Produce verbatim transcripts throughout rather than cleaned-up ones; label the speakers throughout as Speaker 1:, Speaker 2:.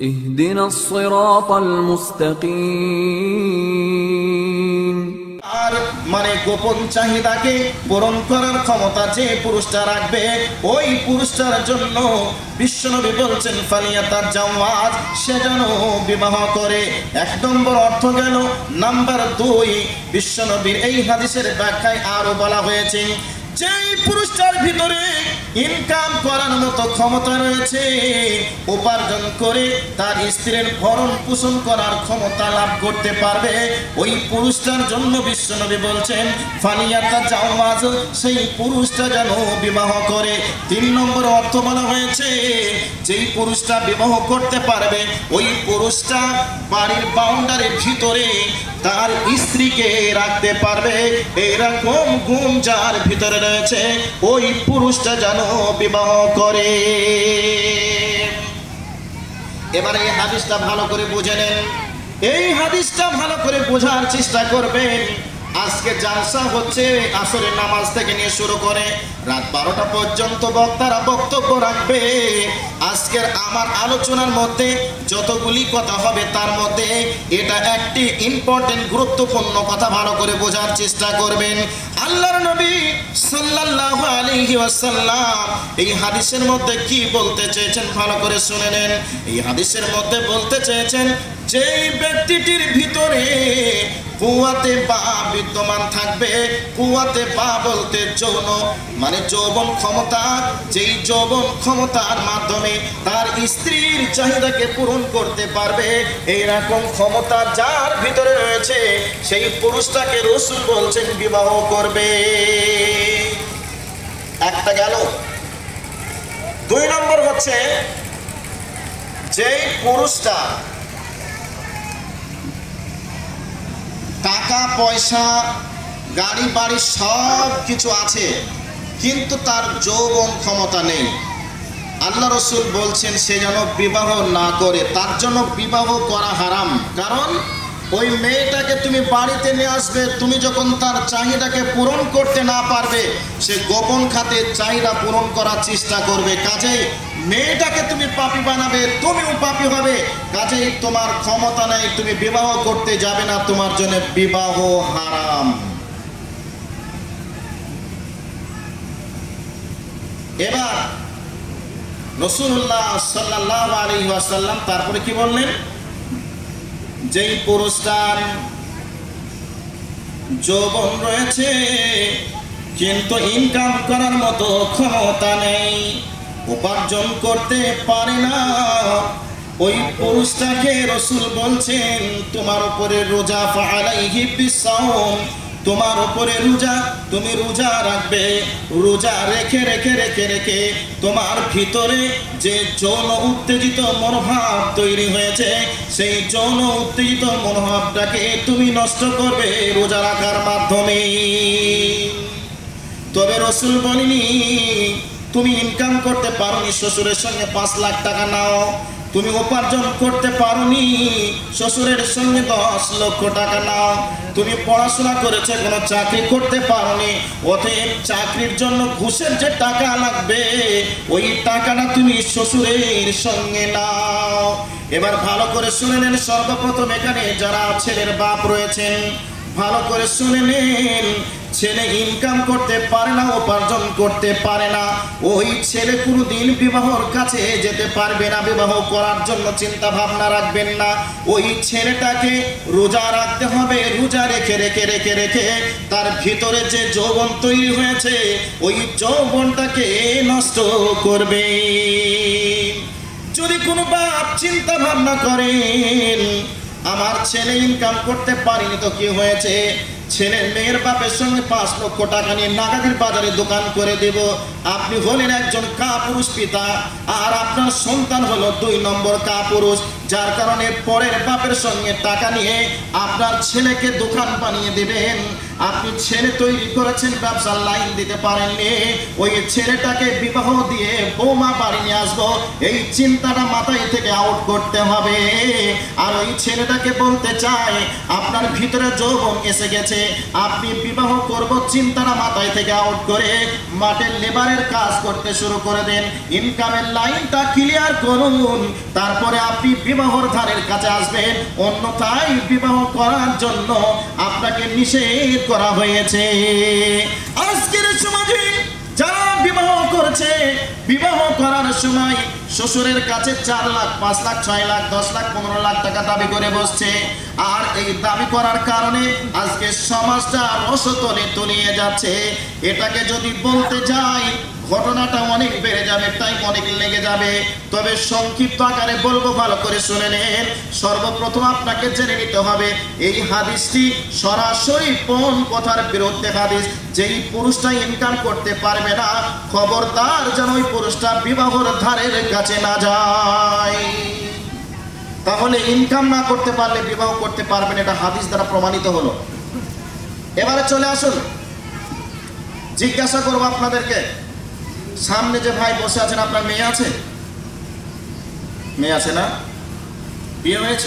Speaker 1: اهدنا الصراط المستقيم
Speaker 2: আর মানে গোপন চাহিদাকে পূরণ করার ক্ষমতা যে পুরুষটা রাখবে ওই পুরুষটার জন্য বিশ্বনবী বলছেন ফালিয়াতাজাওয়াজ, সে যেন বিবাহ করে। এক নম্বর অর্থ গেল। নাম্বার দুই, বিশ্বনবীর এই হাদিসের ব্যাখ্যায় আরো বলা হয়েছে যেই পুরুষটার ভিতরে ইনকাম করার মতো ক্ষমতা রয়েছে, উপার্জন করে তার স্ত্রীর ভরণ পোষণ করার ক্ষমতা লাভ করতে পারবে, ওই পুরুষটার জন্য বিশ্বনবী বলছেন ফালিয়াতাজাওয়াজ, সেই পুরুষটা যেন বিবাহ করে। তিন নম্বর অর্থ বলা হয়েছে যেই পুরুষটা বিবাহ করতে পারবে ওই পুরুষটা বাড়ির বাউন্ডারির ভিতরে তার স্ত্রীকে রাখতে পারবে। এরকম গুণ যার ভিতরে রয়েছে ওই পুরুষটা যেন বিবাহ করে। এবারে এই হাদিসটা ভালো করে বুঝে নেন, এই হাদিসটা ভালো করে বোঝার চেষ্টা করবেন। আজকে জালসা হচ্ছে আসরের নামাজ থেকে নিয়ে শুরু করে রাত বারোটা পর্যন্ত বক্তারা বক্তব্য রাখবে। আজকের আমার আলোচনার মধ্যে যতগুলি কথা হবে তার মধ্যে এটা একটি ইম্পর্টেন্ট গুরুত্বপূর্ণ কথা, ভালো করে বোঝার চেষ্টা করবেন। আল্লাহর নবী সাল্লাল্লাহু আলাইহি ওয়াসাল্লাম এই হাদিসের মধ্যে কি বলতে চেয়েছেন ভালো করে শুনে নেন। এই হাদিসের মধ্যে বলতে চেয়েছেন যেই ব্যক্তিটির ভিতরে কুওয়াতে বা বিদ্যমান থাকবে, কুওয়াতে বা বলতে যৌন মানে যৌবন ক্ষমতা, যেই যৌবন ক্ষমতার মাধ্যমে তার স্ত্রীর চাহিদাকে পূরণ করতে পারবে, এইরকম ক্ষমতা যার ভিতরে রয়েছে সেই পুরুষটাকে রাসূল বলছেন বিবাহ করবে। একটা গেল। দুই নম্বর হচ্ছে যেই পুরুষটা টাকা পয়সা গাড়ি বাড়ি সব কিছু আছে কিন্তু তার যৌবন ক্ষমতা নেই, আল্লাহ রাসূল বলছেন সে যেন বিবাহ না করে। তার জন্য বিবাহ করা হারাম। কারণ ওই মেয়েটাকে তুমি বাড়িতে নিয়ে আসবে, তুমি যখন তার চাহিদাকে পূরণ করতে না পারবে সে গোপন খাতে চাহিদা পূরণ করার চেষ্টা করবে। কাজেই মেয়েটাকে তুমি পাপী বানাবে, তুমিও পাপী হবে। কাজেই তোমার ক্ষমতা নেই, তুমি বিবাহ করতে যাবে না, তোমার জন্য বিবাহ হারাম। এবার রাসূলুল্লাহ সাল্লাল্লাহু আলাইহি ওয়াসাল্লাম তারপরে কি বললেন, যেই পুরুষটার যৌবন রয়েছে কিন্তু ইনকাম করার মতো ক্ষমতা নেই, উপার্জন করতে পারে না, ওই পুরুষটাকে রাসূল বলছেন তোমার উপরে রোজা ফালাইহি বিসাওম, তোমার উপরে রোজা, তুমি রোজা রাখবে। রোজা রেখে রেখে রেখে রেখে তোমার ভিতরে যে যৌন উত্তেজিত মনোভাব তৈরি হয়েছে সেই যৌন উত্তেজিত মনোভাবটাকে তুমি নষ্ট করবে রোজা রাখার মাধ্যমে। তবে রাসূল বলেনি তুমি ইনকাম করতে পারোনি, শ্বশুরের সঙ্গে পাঁচ লাখ টাকা নাও, তুমি উপার্জন করতে পারোনি, শ্বশুরের সঙ্গে দশ লক্ষ টাকা নাও, তুমি পড়াশোনা করেছে কোনো চাকরি করতে পারোনি, অতএব চাকরির জন্য ঘুষের যে টাকা লাগবে ওই টাকাটা তুমি শ্বশুরের সঙ্গে নাও। এবার ভালো করে শুনে নেন, সর্বপ্রথম এখানে যারা ছেলের বাপ রয়েছেন ভালো করে শুনে নেন, ছেলে ইনকাম করতে পারে না, উপার্জন করতে পারে না, ওই ছেলে কোনোদিন বিবাহর কাছে যেতে পারবে না, বিবাহ করার জন্য চিন্তা ভাবনা রাখবেন না। ওই ছেলেটাকে রোজা রাখতে হবে, রোজা রেখে রেখে রেখে রেখে তার ভিতরে যে যৌবন তৈরি হয়েছে ওই যৌবনটাকে নষ্ট করবে। যদি কোনো বাপ চিন্তা ভাবনা করেন আমার ছেলে ইনকাম করতে পারেনি তো কি হয়েছে, ছেলে মেয়ের বাপের সঙ্গে পাঁচ লক্ষ টাকা নিয়ে নাগাদের বাজারে দোকান করে দেব, আপনি হলেন একজন কাপুরুষ পিতা আর আপনার সন্তান হলো দুই নম্বর কাপুরুষ, যার কারণে পরের বাপের সঙ্গে টাকা নিয়ে আপনার ছেলেকে দোকান বানিয়ে দেবেন আপনি ছেলে তৈরি করেছেন, ব্যবসার লাইন দিতে পারেননি, ওই ছেলেটাকে বিবাহ দিয়ে বৌমা বাড়ি নিয়ে আসবো, এই চিন্তাটা মাথায় থেকে আউট করতে হবে। আর ওই ছেলেটাকে বলতে চাই আপনার ভিতরে যৌবন এসে গেছে, আপনি বিবাহ করব চিন্তাটা মাথায় থেকে আউট করে মাঠের লেবারের কাজ করতে শুরু করে দেন, ইনকামের লাইনটা ক্লিয়ার করুন, তারপরে আপনি বিবাহর ধারের কাছে আসবেন। অন্যথায় বিবাহ করার জন্য আপনাকে নিষেধ করা হয়েছে। আজকের সমাজে যারা বিবাহ করছে, বিবাহ করার সময় শ্বশুরের কাছে চার লাখ পাঁচ লাখ ছয় লাখ দশ লাখ পনেরো লাখ টাকা দাবি করে বসছে। আর এই দাবি করার কারণে আজকে সমাজটা রসতলে তলিয়ে যাচ্ছে। এটাকে যদি বলতে যাই ঘটনাটা অনেক বেড়ে যাবে, টাইম অনেক লেগে যাবে, তবে সংক্ষিপ্ত আকারে বলবো, ভালো করে শুনে নেন। সর্বপ্রথম আপনাকে জেনে নিতে হবে এই হাদিসটি সরাসরি কোন কথার বিরুদ্ধে হাদিস। যেই পুরুষটা ইনকাম করতে পারবে না, খবরদার যেন ওই পুরুষটা বিবাহর ধারের কাছে না যায়। তাহলে ইনকাম না করতে পারলে বিবাহ করতে পারবেন, এটা হাদিস দ্বারা প্রমাণিত হলো। এবারে চলে আসুন, জিজ্ঞাসা করবো আপনাদেরকে, সামনে যে ভাই বসে আছেন, আপনার মেয়ে আছে? মেয়ে আছে না? বিয়ে হয়েছে?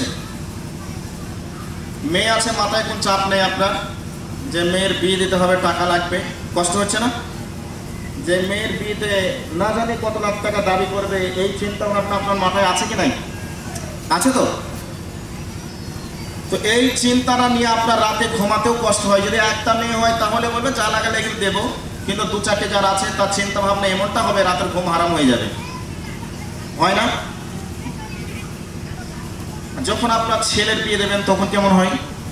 Speaker 2: মেয়ে আছে, মাথায় কোন চাপ নেই আপনার যে মেয়ের বিয়ে দিতে হবে, টাকা লাগবে, কষ্ট হচ্ছে না? যে মেয়ের বিয়েতে না জানি কত লাখ টাকা দাবি করবে, এই চিন্তা ভাবনা আপনার মাথায় আছে কি নাই? আছে তো? তো এই চিন্তাটা নিয়ে আপনার রাতে ঘুমাতেও কষ্ট হয়। যদি একটা মেয়ে হয় তাহলে বলবে যা লাগে লেগে দেবো, কিন্তু দু চারটে যারা আছে তার চিন্তা ভাবনা এমনটা হবে রাতের ঘুম হারাম হয়ে যাবে, হয় না? যখন আপনার ছেলের বিয়ে দেবেন তখন কেমন হয়?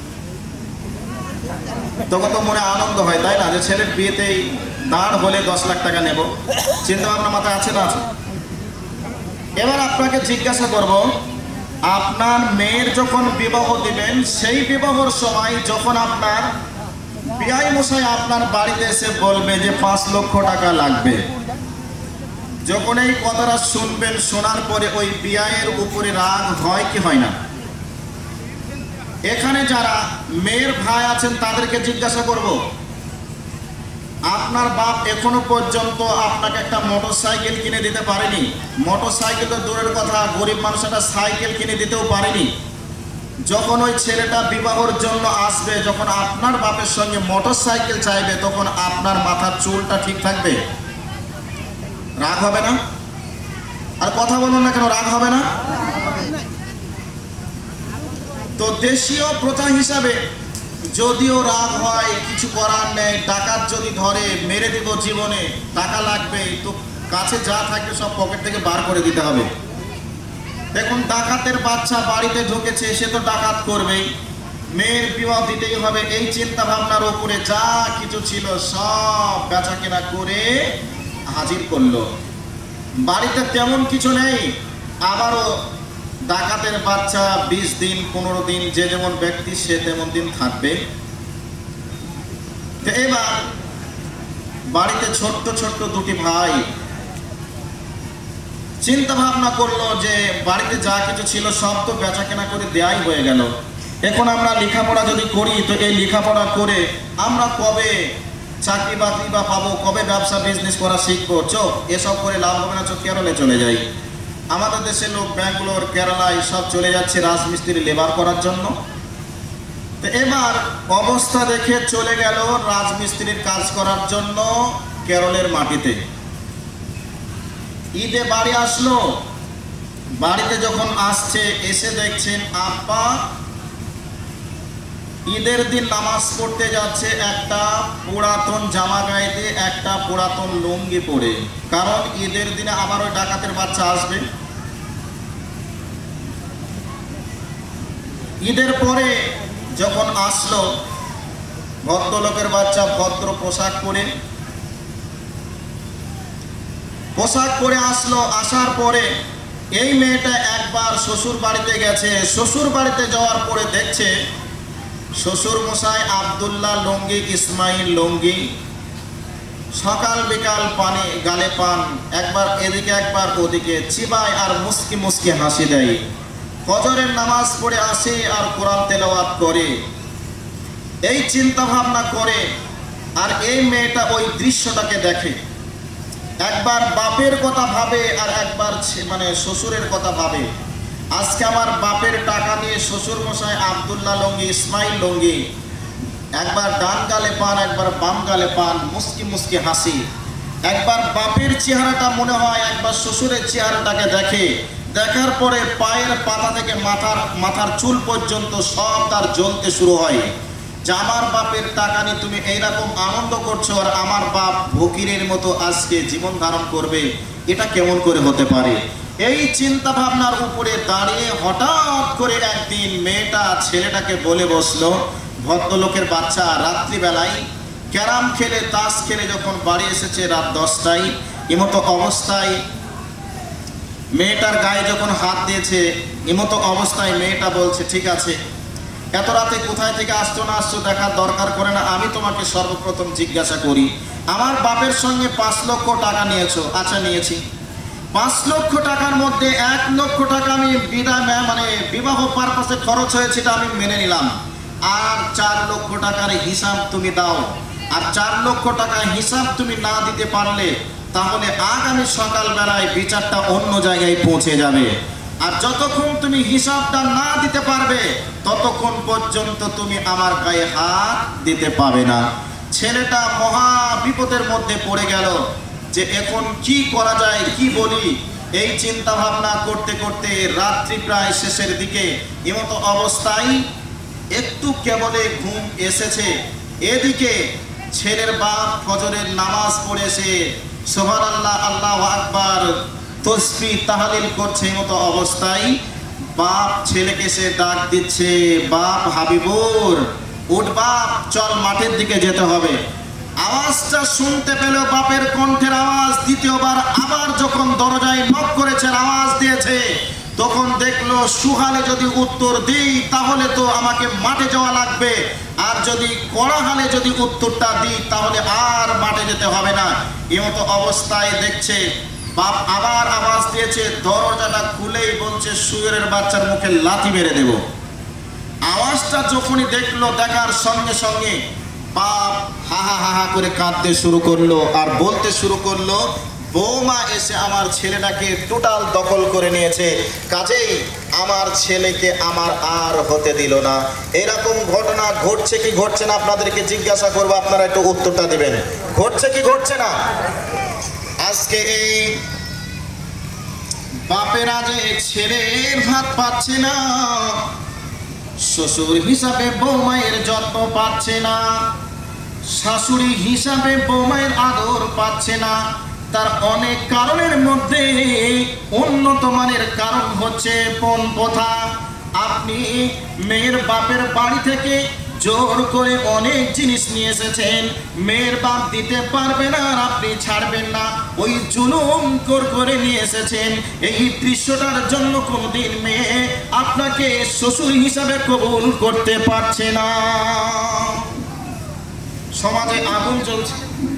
Speaker 2: তখন তো মনে আনন্দ হয়, তাই না? যে ছেলের বিয়েতেই দাঁড় হলে দশ লাখ টাকা নেব, চিন্তা ভাবনা মাথায় আছে না? আছে। এবার আপনাকে জিজ্ঞাসা করব, আপনার মেয়ের যখন বিবাহ দিবেন, সেই বিবাহর সময় যখন আপনার বিআই মশাই আপনার বাড়িতে এসে বলবে যে পাঁচ লক্ষ টাকা লাগবে, যখন এই কথাটা শুনবেন, শোনার পরে ওই বিআইয়ের উপরে রাগ হয় কি হয় না? এখানে যারা মেয়ের ভাই আছেন তাদেরকে জিজ্ঞাসা করব, আপনার বাপ এখনো পর্যন্ত আপনাকে একটা মোটর সাইকেল কিনে দিতে পারেনি। মোটর সাইকেল তো দূরের কথা, গরিব মানুষ একটা সাইকেল কিনে দিতেও পারেনি। যখন ওই ছেলেটা বিবাহর জন্য আসবে, যখন আপনার বাপের সঙ্গে মোটর সাইকেল চাইবে, তখন আপনার মাথার চুলটা ঠিক থাকবে? রাগ হবে না? আর কথা বলুন না কেন, রাগ হবে না? তো দেশীয় প্রথা হিসাবে যদিও রাগ হয়, কিছু করার নেই, ডাকাত যদি ধরে মেরে দেব জীবনে, টাকা লাগবে, তো কাছে যা থাকবে সব পকেট থেকে বার করে দিতে হবে। দেখুন, ডাকাতের বাচ্চা বাড়িতে ঢুকেছে, সে তো ডাকাত করবেই, মেয়ের বিবাহ দিতেই হবে, এই চিন্তা ভাবনার উপরে যা কিছু ছিল সব বেচা কেনা করে হাজির করলো। বাড়িতে তেমন কিছু নেই, আবারও ডাকাতের বাচ্চা বিশ দিন পনেরো দিন, যে যেমন ব্যক্তি সে তেমন দিন থাকবে। এবার বাড়িতে ছোট্ট ছোট্ট দুটি ভাই চিন্তা ভাবনা করলো যে বাড়িতে যা কিছু ছিল সব তো বেচা কেনা করে দেয়াই হয়ে গেল, এখন আমরা লেখাপড়া যদি করি, তো এই লেখাপড়া করে আমরা কবে চাকরি বাকরি বা পাবো, কবে ব্যবসা বিজনেস করা শিখবো, চো এসব করে লাভ হবে না, চো কেরলে চলে যাই। আমাদের দেশের লোক ব্যাঙ্গালোর কেরালায় সব চলে যাচ্ছে রাজমিস্ত্রি লেবার করার জন্য। তো এবার অবস্থা দেখে চলে গেল রাজমিস্ত্রির কাজ করার জন্য কেরলের মাটিতে। ঈদে বাড়ি আসলো, বাড়িতে যখন আসছে এসে দেখছেন আব্বা ঈদের দিন নামাজ পড়তে যাচ্ছে একটা পুরাতন জামা গায়ে দিয়ে, একটা পুরাতন লুঙ্গি পরে, কারণ ঈদের দিনে আবার ওই ডাকাতের বাচ্চা আসবে। ঈদের পরে যখন আসলো, ভদ্রলোকের বাচ্চা ভদ্র পোশাক পরে পোশাক পরে আসলো। আসার পরে এই মেয়েটা একবার শ্বশুর বাড়িতে গেছে, শ্বশুর বাড়িতে যাওয়ার পরে দেখছে শ্বশুর মশাই আব্দুল্লাহ লুঙ্গি, ইসমাইল লুঙ্গি, সকাল বিকাল পানি গালে পান, একবার এদিকে একবার ওদিকে চিবায় আর মুস্কি মুস্কি হাসি দেয়। ফজরের নামাজ পড়ে আসে আর কোরআন তেলাওয়াত করে। এই চিন্তা ভাবনা করে আর এই মেয়েটা ওই দৃশ্যটাকে দেখে, একবার বাপের কথা ভাবে আর একবার মানে শ্বশুরের কথা ভাবে। আজকে আমার বাপের টাকা নিয়ে শ্বশুর মশাই আব্দুল্লাহ লঙ্গি, ইসমাইল লঙ্গি, একবার ডান গালে পান একবার বাম গালে পান, মুস্কি মুস্কি হাসি। একবার বাপের চেহারাটা মনে হয়, একবার শ্বশুরের চেহারাটাকে দেখে, দেখার পরে পায়ের পাতা থেকে মাথার মাথার চুল পর্যন্ত সব তার জ্বলতে শুরু হয় যে আমার বাপের টাকা নিয়ে তুমি এইরকম আনন্দ করছো আর আমার বাপ ফকিরের মতো আজকে জীবন ধারণ করবে, এটা কেমন করে হতে পারে। এই চিন্তা ভাবনার উপরে দাঁড়িয়ে হঠাৎ করে একদিন মেয়েটা ছেলেটাকে বলে বসলো, ভদ্রলোকের বাচ্চা রাত্রিবেলায় ক্যারাম খেলে তাস খেলে যখন বাড়ি এসেছে রাত দশটায়, এমতো অবস্থায় মেয়েটার গায়ে যখন হাত দিয়েছে, এমতো অবস্থায় মেয়েটা বলছে ঠিক আছে, এত রাতে কোথায় থেকে আসছো না আসছো দেখার দরকার করে না, আমি তোমাকে সর্বপ্রথম জিজ্ঞাসা করি, আমার বাপের সঙ্গে পাঁচ লক্ষ টাকা নিয়েছো? আচ্ছা নিয়েছি। পাঁচ লক্ষ টাকার মধ্যে এক লক্ষ টাকা আমি বিদায় মানে বিবাহ পারপাসে খরচ হয়েছে, এটা আমি মেনে নিলাম, আর চার লক্ষ টাকার হিসাব তুমি দাও। আর চার লক্ষ টাকার হিসাব তুমি না দিতে পারলে তাহলে আগামী সকালবেলায় বিচারটা অন্য জায়গায় পৌঁছে যাবে। আর যতক্ষণ তুমি হিসাবটা না দিতে পারবে ততক্ষণ পর্যন্ত তুমি আমার গায়ে হাত দিতে পাবে না। ছেলেটা মহা বিপদের মধ্যে পড়ে গেল যে এখন কি করা যায়, কি বলি। এই চিন্তা ভাবনা করতে করতে রাত্রি প্রায় শেষের দিকে, এমতো অবস্থায় একটু কেবলে ঘুম এসেছে। এদিকে ছেলের বাপ ফজরের নামাজ পড়েছে, সুবহানাল্লাহ আল্লাহু আকবার তাসবিহ তাহলিল করছে, মতো অবস্থায় বাপ ছেলেকে সে ডাক দিচ্ছে, বাপ হাবিবুর উঠ বাপ, চল মাঠের দিকে যেতে হবে। আওয়াজটা শুনতে পেল বাপের কণ্ঠের আওয়াজ। দ্বিতীয়বার আবার যখন দরজায় নক করেছে, আওয়াজ দিয়েছে, তখন দেখলো সুহালে যদি উত্তর দিই তাহলে তো আমাকে মাঠে যাওয়া লাগবে, আর যদি কড়াহালে যদি উত্তরটা দিই তাহলে আর মাঠে যেতে হবে না। এমতো অবস্থায় দেখছে বাপ আবার আওয়াজ দিয়েছে, দরজাটা খুলেই বলছে শুয়োরের বাচ্চার মুখে লাথি মেরে দেব। আওয়াজটা যখনই দেখলো, দেখার সঙ্গে সঙ্গে বাপ হা হা হা হা করে কাঁদতে শুরু করলো আর বলতে শুরু করলো, বৌমা এসে আমার ছেলেটাকে টোটাল দখল করে নিয়েছে, কাজেই আমার ছেলেকে আমার আর হতে দিল না। এরকম ঘটনা ঘটছে কি ঘটছে না আপনাদেরকে জিজ্ঞাসা করবো, আপনারা একটু উত্তরটা দিবেন। ঘটছে কি ঘটছে না? আজকে এই বাপেরা যে ছেলের ভাত পাচ্ছে না, শ্বশুর হিসাবে বৌমায়ের যত্ন পাচ্ছে না, শাশুড়ি হিসাবে বৌমায়ের আদর পাচ্ছে না, তার অনেক কারণের মধ্যে উন্নত মানের কারণ হচ্ছে পণ প্রথা। আপনি মেয়ের বাপের বাড়ি থেকে জোর করে অনেক জিনিস নিয়ে এসেছেন, মেয়ের বাপ দিতে পারবে না আর আপনি ছাড়বেন না, ওই জুলুম কর করে নিয়ে এসেছেন। এই দৃশ্যটার জন্য কোনদিন মেয়ে আপনাকে শ্বশুর হিসাবে কবুল করতে পারছে না। সমাজে আগুন জ্বলছে।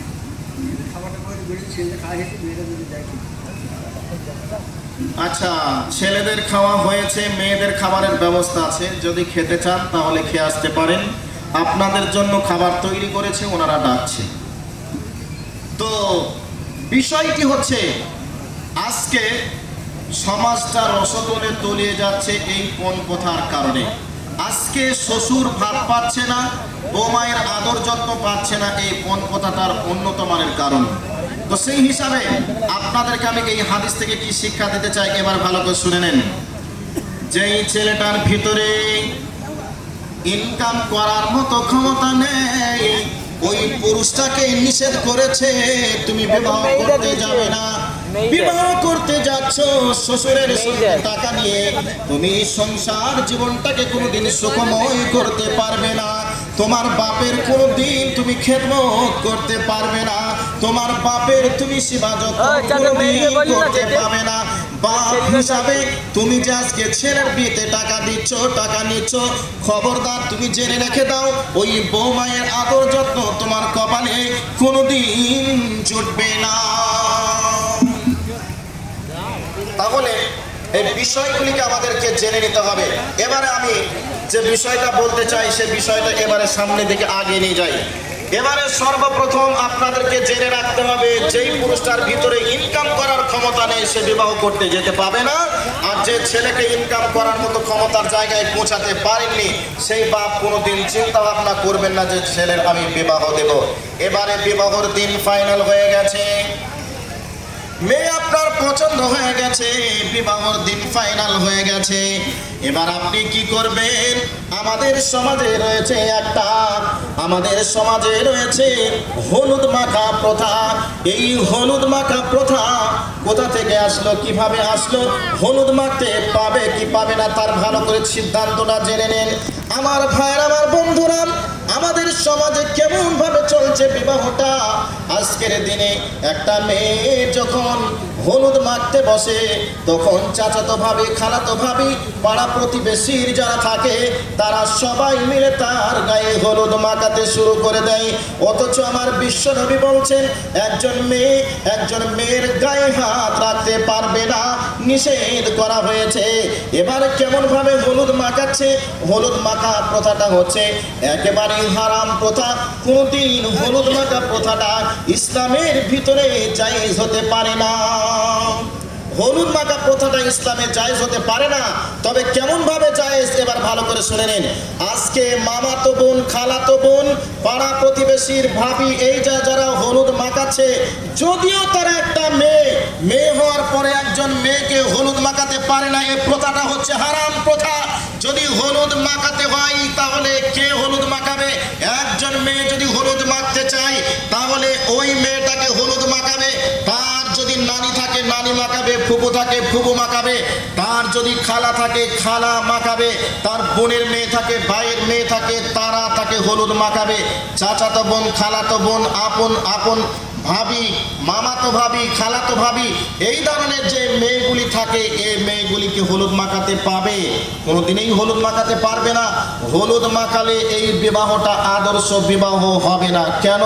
Speaker 2: আচ্ছা, ছেলেদের খাওয়া হয়েছে, মেয়েদের খাবারের ব্যবস্থা আছে, যদি খেতে চান তাহলে খেয়ে আসতে পারেন। আপনাদের জন্য খাবার তৈরি করেছে, ওনারা ডাকছে। তো বিষয়টি হচ্ছে আজকে সমাজটা রসতলে তলিয়ে যাচ্ছে এই পণ প্রথার কারণে। আজকে শ্বশুর ভাত পাচ্ছে না, বৌমায়ের আদর যত্ন পাচ্ছে না, এই পণ প্রথাটার উন্নত মানের কারণ। তো সেই হিসাবে আপনাদেরকে আমি এই হাদিস থেকে কি শিক্ষা দিতে চাই এবার ভালো করে শুনে নেন। যেই ছেলেটার ভিতরে ইনকাম করার মতো ক্ষমতা নেই, ওই পুরুষটাকে নিষেধ করেছে তুমি বিবাহ করতে যাবে না। বিবাহ করতে যাচ্ছ শ্বশুরের টাকা নিয়ে, তুমি সংসার জীবনটাকে কোনোদিন সুখময় করতে পারবে না। তোমার বাপের কোনোদিন তুমি খেদমত করতে পারবে না, তোমার বাপের তুমি সেবা যত্ন কোনোদিন করতে পারবে না। বাপ হিসাবে তুমি যে আজকে ছেলের বিয়েতে টাকা দিচ্ছ, টাকা নিচ্ছ, খবরদার তুমি জেনে রেখে দাও, ওই বৌমায়ের আদর যত্ন তোমার কপালে কোনোদিন জুটবে না। তাহলে এই বিষয়গুলিকে আমাদেরকে জেনে নিতে হবে। এবারে আমি যে বিষয়টা বলতে চাই সে বিষয়টা এবারে সামনের দিকে আগে নিয়ে যাই। এবারে সর্বপ্রথম আপনাদেরকে জেনে রাখতে হবে, যেই পুরুষটার ভিতরে ইনকাম করার ক্ষমতা নেই সে বিবাহ করতে যেতে পাবে না। আর যে ছেলেকে ইনকাম করার মতো ক্ষমতার জায়গায় পৌঁছাতে পারেননি সেই বাপ কোনোদিন চিন্তা ভাবনা করবেন না যে ছেলের আমি বিবাহ দেব। এবারে বিবাহর দিন ফাইনাল হয়ে গেছে, মেয়ে আপনার পছন্দ হয়ে গেছে, বিবাহর দিন ফাইনাল হয়ে গেছে। এবার আপনি কি করবেন? আমাদের সমাজে রয়েছে একটা আমাদের সমাজে রয়েছে হলুদ মাখা প্রথা। এই হলুদ মাখা প্রথা কোথা থেকে আসলো, কিভাবে আসলো, হলুদ মাখতে পাবে কি পাবে না তার ভালো করে সিদ্ধান্তটা জেনে নেন। আমার ভাইয়ের, আমার বন্ধুরা, আমাদের সমাজে কেমন ভাবে চলছে বিবাহটা। আজকের দিনে একটা মেয়ে যখন হলুদ মাখতে বসে তখন চাচাতো ভাবি, খালাতো ভাবি, পাড়া প্রতিবেশীর যারা থাকে তারা সবাই মিলে তার গায়ে হলুদ মাখাতে শুরু করে দেয়। অথচ আমার বিশ্বনবী বলছেন একজন মেয়ে একজন মেয়ের গায়ে হাত রাখতে পারবে না, নিষেধ করা হয়েছে। এবার কেমন ভাবে হলুদ মাখাচ্ছে? হলুদ মাখা প্রথাটা হচ্ছে একেবারে হারাম প্রথা। কোনদিন হলুদ মাখা প্রথাটা ইসলামের ভিতরে জায়েজ হতে পারে না। হলুদ মাখা প্রথাটা ইসলামে জায়েজ হতে পারে না। তবে কেমন ভাবে জায়েজ এবার ভালো করে শুনে নেন। আজকে মামাতো বোন, খালাতো বোন, পাড়া প্রতিবেশীর ভাবি, এই যা যারা হলুদ মাখাচ্ছে, যদিও তারা একটা মেয়ে, মেয়ে হওয়ার পরে একজন মেয়েকে হলুদ মাখাতে পারে না, এই প্রথাটা হচ্ছে হারাম প্রথা। যদি হলুদ মাখাতে হয় তাহলে কে হলুদ মাখাবে? একজন মেয়ে যদি হলুদ মাখতে চায় তাহলে ওই মেয়েটাকে হলুদ মাখাবে। তার যদি নানি থাকে নানি মাখাবে, ফুপু থাকে ফুপু মাখাবে, তার যদি খালা থাকে খালা মাখাবে, তার বোনের মেয়ে থাকে ভাইয়ের মেয়ে থাকে তারা তাকে হলুদ মাখাবে। চাচাতো বোন, খালাতো বোন, আপন আপন ভাবি, মামাতো ভাবি, খালাতো ভাবি, এই ধরনের যে মেয়েগুলি থাকে এই মেয়েগুলিকে হলুদ মাখাতে পাবে? কোনোদিনই হলুদ মাখাতে পারবে না। হলুদ মাখালে এই বিবাহটা আদর্শ বিবাহ হবে না। কেন?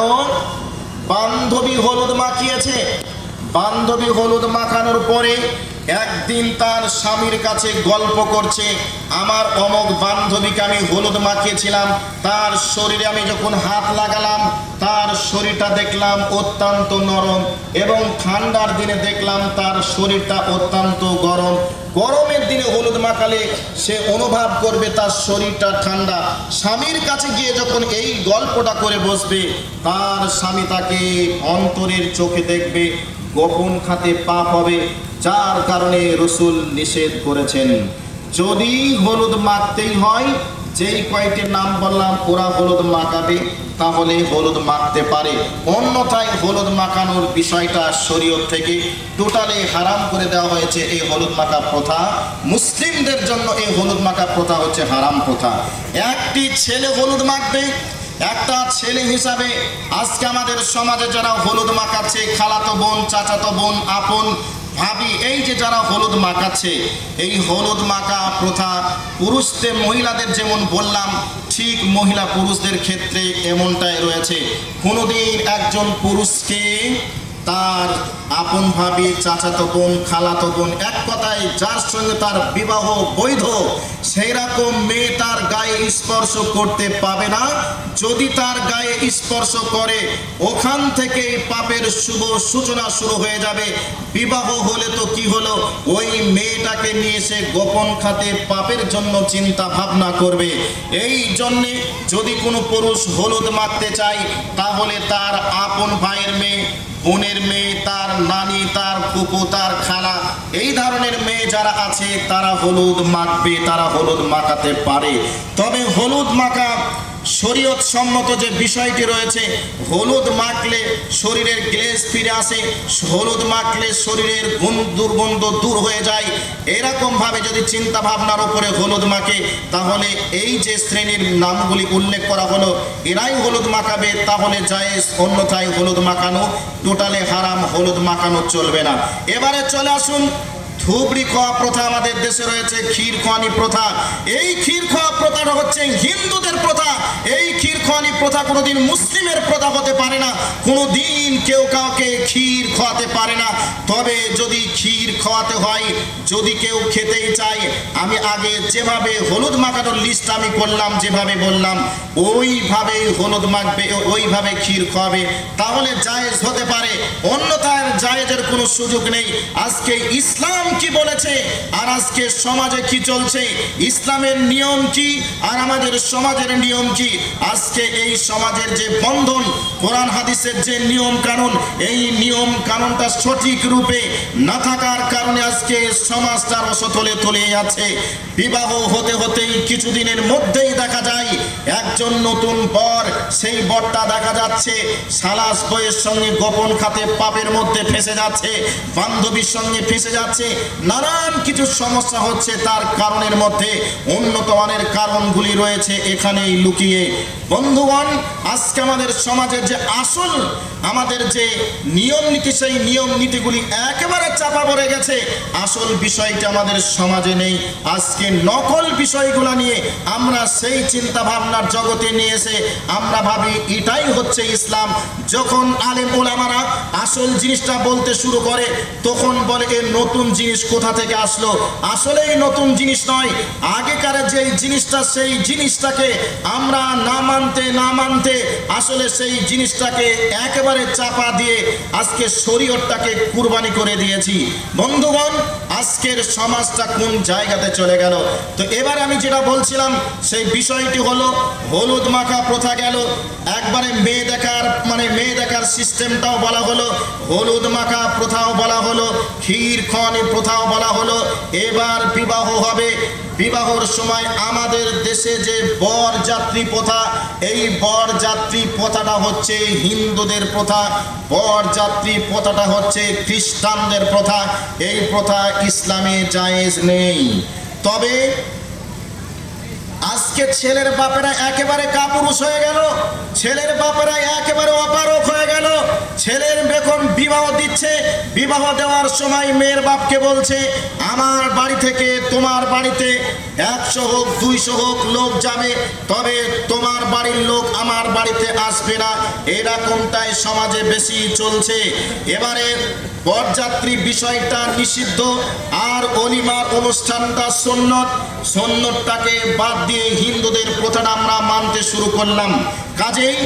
Speaker 2: বান্ধবী হলুদ মাখিয়েছে, বান্ধবী হলুদ মাখানোর পরে একদিন তার স্বামীর কাছে গল্প করছে, আমার অমক বান্ধবীকে আমি হলুদ মাখিয়েছিলাম, তার শরীরে আমি যখন হাত লাগালাম তার শরীরটা দেখলাম অত্যন্ত নরম, এবং ঠান্ডার দিনে দেখলাম তার শরীরটা অত্যন্ত গরম। গরমের দিনে হলুদ মাখালে সে অনুভব করবে তার শরীরটা ঠান্ডা। স্বামীর কাছে গিয়ে যখন এই গল্পটা করে বসবে তার স্বামী তাকে অন্তরের চোখে দেখবে, গোপন খাতে পাপ হবে, যার কারণে রাসূল নিষেধ করেছেন। যদি হলুদ মাখতেই হয়, যেই কয়টির নাম বললাম ওরা হলুদ মাখাবে তাহলে হলুদ মাখতে পারে, অন্যথায় হলুদ মাখানোর বিষয়টা শরীয়ত থেকে টোটালি হারাম করে দেওয়া হয়েছে। এই হলুদ মাখা প্রথা মুসলিমদের জন্য এই হলুদ মাখা প্রথা হচ্ছে হারাম প্রথা। একটি ছেলে হলুদ মাখবে, একটা ছেলে হিসাবে আজকে আমাদের সমাজে যারা হলুদ মাখাচ্ছে, খালাতো বোন, চাচাতো বোন, আপন ভাবি, এই যে যারা হলুদ মাখাচ্ছে, এই হলুদ মাখা প্রথা পুরুষদের মহিলাদের যেমন বললাম ঠিক মহিলা পুরুষদের ক্ষেত্রে এমনটাই রয়েছে। কোনোদিন একজন পুরুষকে তার আপন ভাবি, চাচাতো বোন, খালাতো বোন, এক কথায় যার সঙ্গে তার বিবাহ বৈধ সেই রকম মেয়ে তার গায়ে স্পর্শ করতে পাবে না। যদি তার গায়ে স্পর্শ করে ওখান থেকে পাপের শুভ সূচনা শুরু হয়ে যাবে। বিবাহ হলে তো কি হলো, ওই মেয়েটাকে নিয়ে সে গোপন খাতে পাপের জন্য চিন্তা ভাবনা করবে। এই জন্যে যদি কোনো পুরুষ হলুদ মাখতে চায় তাহলে তার আপন ভাইয়ের মেয়ে, বোনের মেয়ে, তার নানি, তার ফুপু, তার খালা, এই ধরনের মেয়ে যারা আছে তারা হলুদ মাখবে, তারা হলুদ মাখাতে পারে। তবে হলুদ মাখা শরীয়ত সম্মত যে বিষয়টি রয়েছে, হলুদ মাখলে শরীরের গ্লেজ ফিরে আসে, হলুদ মাখলে শরীরের গুণ দুর্গন্ধ দূর হয়ে যায়, এরকম ভাবে যদি চিন্তা ভাবনার উপরে হলুদ মাখে তাহলে এই যে শ্রেণীর নামগুলি উল্লেখ করা হলো এরাই হলুদ মাখাবে, তাহলে জায়েজ, অন্যথায় হলুদ মাখানো টোটালি হারাম, হলুদ মাখানো চলবে না। এবারে চলে আসুন ধুবড়ি খাওয়া প্রথা আমাদের দেশে রয়েছে, ক্ষীর খোয়ানি প্রথা। এই ক্ষীর খাওয়া প্রথাটা হচ্ছে হিন্দুদের প্রথা। এই ক্ষীর খোয়ানি প্রথা কোনোদিন মুসলিমের প্রথা হতে পারে না। কোনোদিন কেউ কাউকে ক্ষীর খাওয়াতে পারে না। তবে যদি ক্ষীর খাওয়াতে হয়, যদি কেউ খেতেই চায়, আমি আগে যেভাবে হলুদ মাখানোর লিস্ট আমি করলাম, যেভাবে বললাম ওইভাবেই হলুদ মাখবে, ওইভাবে ক্ষীর খাওয়াবে, তাহলে জায়েজ হতে পারে। অন্যথায় জায়েজের কোনো সুযোগ নেই। আজকে ইসলাম কি বলেছে আর আজকে সমাজে কি চলছে, ইসলামের নিয়ম কি আর আমাদের সমাজের নিয়ম কি, আজকে এই সমাজের যে বন্ধন, কোরআন হাদিসের যে নিয়ম কানুন, এই নিয়ম কানুনটা সঠিক রূপে না থাকার কারণে আজকে সমাজটা রসতলে তলে যাচ্ছে। বিবাহ হতে হতেই কিছুদিনের মধ্যেই দেখা যায় একজন নতুন বর, সেই বরটা দেখা যাচ্ছে সালাস বইয়ের সঙ্গে গোপন খাতে পাপের মধ্যে ফেসে যাচ্ছে, বান্ধবীর সঙ্গে ফেসে যাচ্ছে, নানান কিছু সমস্যা হচ্ছে। তার কারণের মধ্যে উন্নত মানের কারণগুলি রয়েছে এখানেই লুকিয়ে। বন্ধুগণ, আজকে আমাদের সমাজের যে আসল আমাদের যে নিয়ম নীতি, সেই নিয়ম নীতিগুলি একেবারে চাপা পড়ে গেছে। আসল বিষয়টা আমাদের সমাজে নেই। আজকে নকল বিষয়গুলো নিয়ে আমরা সেই চিন্তা ভাবনার জগতে নিয়ে এসে আমরা ভাবি এটাই হচ্ছে ইসলাম। যখন আলেম ওলামারা আসল জিনিসটা বলতে শুরু করে, তখন বলে এ নতুন জিনিস কোথা থেকে আসলো। আসলেই নতুন জিনিস নয়, আগেকার যে জিনিসটা, সেই জিনিসটাকে আমরা না মানতে না মানতে আসলে সেই জিনিসটাকে একেবারে চাপা দিয়ে আজকে শরীয়তটাকে কুরবানি করে দিয়েছি। বন্ধুগণ, আজকের সমাজটা কোন জায়গাতে চলে গেল। তো এবার আমি যেটা বলছিলাম সেই বিষয়টি হলো হলুদ মাখা প্রথা গেল, একবারে মেয়ে দেখার মানে মেয়ে দেখার সিস্টেমটাও বলা হলো, হলুদ মাখা প্রথাও বলা হলো, ক্ষীর খোয়ানি প্রথাও বলা হলো। এবার বিবাহ হবে। বিবাহর সময় আমাদের দেশে যে বর যাত্রী প্রথা, এই বর যাত্রী প্রথাটা হচ্ছে হিন্দুদের প্রথা, বর যাত্রী প্রথাটা হচ্ছে খ্রিস্টানদের প্রথা। এই প্রথা ইসলামে জায়েজ নেই। তবে আজকে ছেলের বাপেরা একেবারে কাপুরুষ হয়ে গেল, ছেলের বাপেরা একেবারে অপারক হয়ে গেল। ছেলের বেকন বিবাহ দিচ্ছে, বিবাহ দেওয়ার সময় মেয়ের বাপকে বলছে আমার বাড়ি থেকে তোমার বাড়িতে একশো হোক দুইশো হোক লোক যাবে, তবে তোমার বাড়ির লোক আমার বাড়িতে আসবে না। এরকমটাই সমাজে বেশি চলছে। এবারে বরযাত্রী বিষয়টা নিষিদ্ধ, আর অলিমার অনুষ্ঠানটা সুন্নত, সুন্নতটাকে বাদ দিয়ে হিন্দুদের প্রথাটা আমরা মানতে শুরু করলাম। কাজেই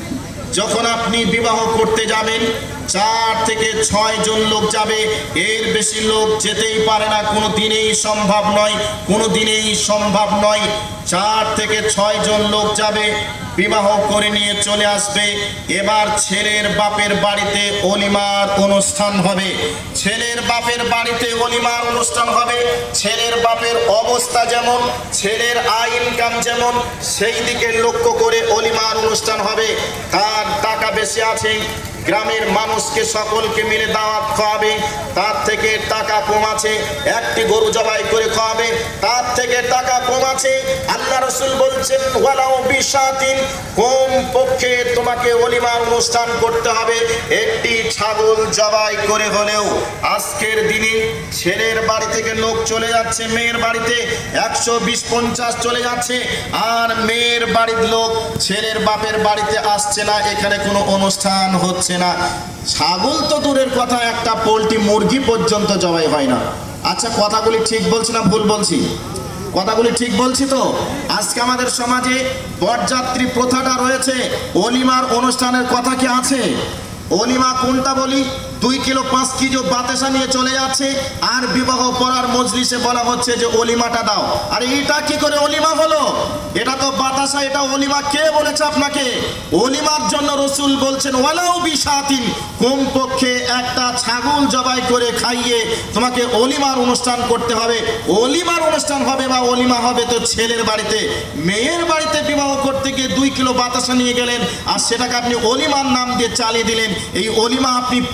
Speaker 2: যখন আপনি বিবাহ করতে যাবেন, চার থেকে ছয় জন লোক যাবে, এর বেশি লোক যেতেই পারে না, কোনো দিনেই সম্ভব নয়, কোনো দিনেই সম্ভব নয়। চার থেকে ছয় জন লোক যাবে, বিবাহ করে নিয়ে চলে আসবে। এবার ছেলের বাপের বাড়িতে অলিমার অনুষ্ঠান হবে, ছেলের বাপের বাড়িতে অলিমার অনুষ্ঠান হবে। ছেলের বাপের অবস্থা যেমন, ছেলের আয় ইনকাম যেমন, সেই দিকে লক্ষ্য করে অলিমার অনুষ্ঠান হবে। তার টাকা বেশি আছে, গ্রামের মানুষকে সকলকে মিলে দাওয়াত খাওয়াবে, তার থেকে টাকা কম আছে একটি গরু জবাই করে খাওয়াবে, তার থেকে টাকা কম আছে আল্লাহ রাসূল বলছেন ওয়ালাউ বিশাতিন, কম পক্ষে তোমাকে ওলিমার অনুষ্ঠান করতে হবে একটি ছাগল জবাই করে হলেও। আজকের দিনে ছেলের বাড়ি থেকে লোক চলে যাচ্ছে মেয়ের বাড়িতে, একশো বিশ পঞ্চাশ চলে যাচ্ছে, আর মেয়ের বাড়ির লোক ছেলের বাপের বাড়িতে আসছে না, এখানে কোনো অনুষ্ঠান হচ্ছে না। ছাগল তো দূরের কথা, একটা পোল্ট্রি মুরগি পর্যন্ত জবাই হয় না। আচ্ছা, কথাগুলি ঠিক বলছি না ভুল বলছি? কথাগুলি ঠিক বলছি তো? আজকে আমাদের সমাজে বরযাত্রী প্রথাটা রয়েছে, অলিমার অনুষ্ঠানের কথা কি আছে? অলিমা কোনটা বলি? দুই কিলো পাঁচ কিলো বাতাসা নিয়ে চলে যাচ্ছে, আর বিবাহ পড়ার মজলিসে বলা হচ্ছে যে অলিমাটা দাও। আর এটা কি করে অলিমা হলো? এটা তো বাতাসা, এটা অলিমা কে বলেছে আপনাকে? অলিমার জন্য রসুল বলছেন ওয়ালাউ বিশাতিন, কমপক্ষে একটা ছাগল জবাই করে খাইয়ে তোমাকে অলিমার অনুষ্ঠান করতে হবে। অলিমার অনুষ্ঠান হবে বা অলিমা হবে তো ছেলের বাড়িতে। মেয়ের বাড়িতে বিবাহ করতে গিয়ে দুই কিলো বাতাসা নিয়ে গেলেন, আর সেটাকে আপনি অলিমার নাম দিয়ে চালিয়ে দিলেন। এই অলিমা আপনি পেলেন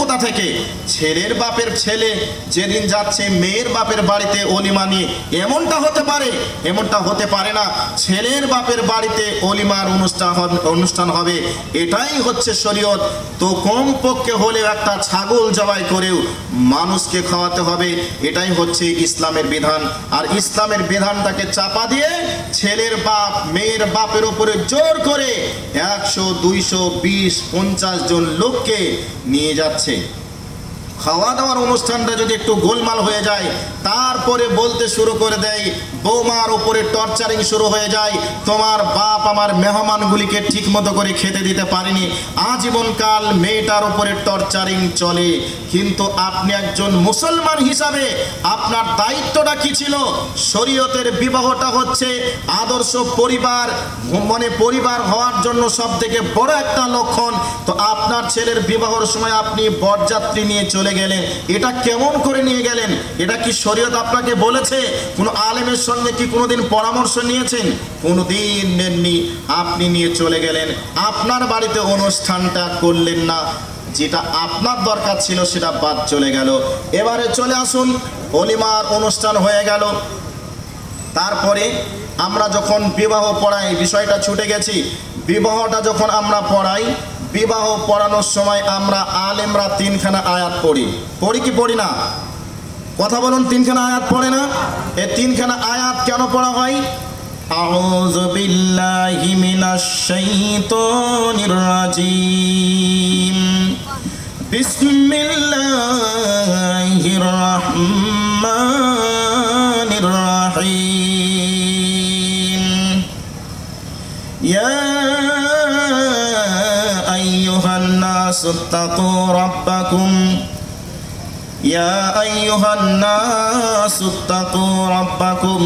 Speaker 2: কোথা থেকে? ছেলের বাপের ছেলে যেদিন যাচ্ছে মেয়ের বাপের বাড়িতে অলিমা নিয়ে, এমনটা হতে পারে? এমনটা হতে পারে না। ছেলের বাপের বাড়িতে অলিমার অনুষ্ঠান হবে, অনুষ্ঠান হবে, এটাই হচ্ছে শরীয়ত। তো কমপক্ষে হলেও একটা ছাগল জবাই করেও মানুষকে খাওয়াতে হবে, এটাই হচ্ছে ইসলামের বিধান। আর ইসলামের বিধানটাকে চাপা দিয়ে ছেলের বাপ মেয়ের বাপের উপরে জোর করে একশো দুইশো বিশ পঞ্চাশ জন লোককে নিয়ে যাচ্ছে। খাওয়া দাওয়ার অনুষ্ঠানটা যদি একটু গোলমাল হয়ে যায়, তারপরে বলতে শুরু করে দেয়, বৌমার উপরে টর্চারিং শুরু হয়ে যায়, তোমার বাপ আমার মেহমানগুলিকে ঠিক মতো করে খেতে দিতে পারেনি, আজীবনকাল মেয়েটার উপরে টর্চারিং চলে। কিন্তু আপনি একজন মুসলমান হিসাবে আপনার দায়িত্বটা কি ছিল? শরীয়তের বিবাহটা হচ্ছে আদর্শ পরিবার, মানে পরিবার হওয়ার জন্য সব থেকে বড় একটা লক্ষণ। তো আপনার ছেলের বিবাহের সময় আপনি বরযাত্রী নিয়ে চলে গেলেন, এটা কেমন করে নিয়ে গেলেন? এটা কি শরীয়ত আপনাকে বলেছে? কোনো আলেমের সঙ্গে কি কোনোদিন পরামর্শ নিয়েছেন? কোনোদিন নেননি। আপনি নিয়ে চলে গেলেন, আপনার বাড়িতে অনুষ্ঠানটা করলেন না, যেটা আপনার দরকার ছিল সেটা বাদ চলে গেল। এবারে চলে আসুন, অলিমার অনুষ্ঠান হয়ে গেল। তারপরে আমরা যখন বিবাহ পড়াই, বিষয়টা ছুটে গেছি, বিবাহটা যখন আমরা পড়াই, বিবাহ পড়ানোর সময় আমরা আলেমরা তিনখানা আয়াত পড়ি, পড়ি কি পড়ি না? কথা বলুন, তিনখানা আয়াত পড়ে না? এই তিনখানা আয়াত কেন পড়া হয়? আউযু বিল্লাহি মিনাশ শাইতানির রাজিম, বিসমিল্লাহির রাহমানির রাহিম। ইয়া আইয়ুহান নাসু তাকু রাব্বাকুম, ইয়া আইয়ুহান নাসু তাকু রাব্বাকুম,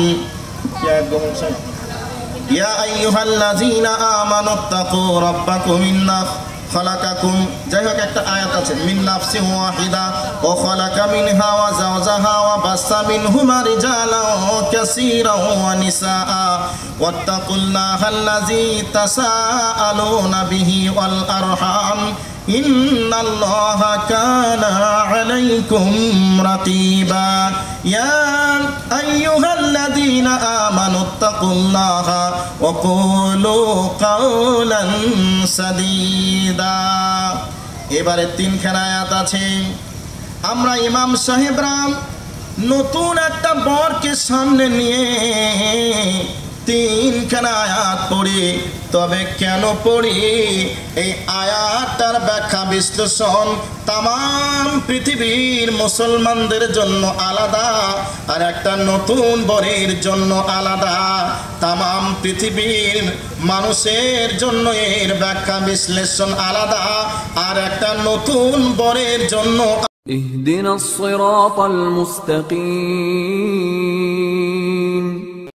Speaker 2: ইয়া আইয়ুহাল্লাযীনা আমানু তাকু রাব্বাকুম ইন্না খালাকাকুম। যাই হোক, একটা আয়াত আছে, মিন নাফসিন ওয়াহিদা ওয়া খালাকা মিনহা ওয়া যাওজাহা ওয়া বাসসা মিনহুমা রিজালান কাসীরান ওয়া নিসাআ ওয়াত্তাকুল্লাহাল্লাযী তাসাআলুনা বিহি ওয়াল আরহাম ইন্নাল্লাহা কানা আলাইকুম রাকিবা। ইয়া আইয়ুহাল্লাযীনা আমানু তাকুল্লাহা ওয়া কুলু কাওলান সাদীদা। এবারে তিনখানা আয়াত আছে। আমরা ইমাম সাহেবরা নতুন একটা বরকে সামনে নিয়ে তিনখানা আয়াত পড়ি। তবে কেন পড়ি? এই আয়াতটার ব্যাখ্যা বিশ্লেষণ তাম পৃথিবীর মুসলমানদের জন্য আলাদা, আর একটা নতুন বরের জন্য আলাদা। তাম পৃথিবীর মানুষের জন্য এর ব্যাখ্যা বিশ্লেষণ আলাদা, আর একটা নতুন বরের জন্য।
Speaker 1: ইহদিনাস সিরাতাল মুস্তাকিম।